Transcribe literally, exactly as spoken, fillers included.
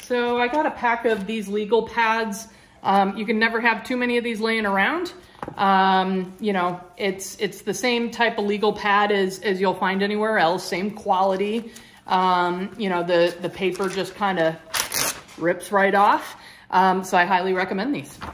So I got a pack of these legal pads. Um, you can never have too many of these laying around. Um, you know, it's it's the same type of legal pad as, as you'll find anywhere else, same quality. Um, you know, the, the paper just kind of rips right off. Um, so I highly recommend these.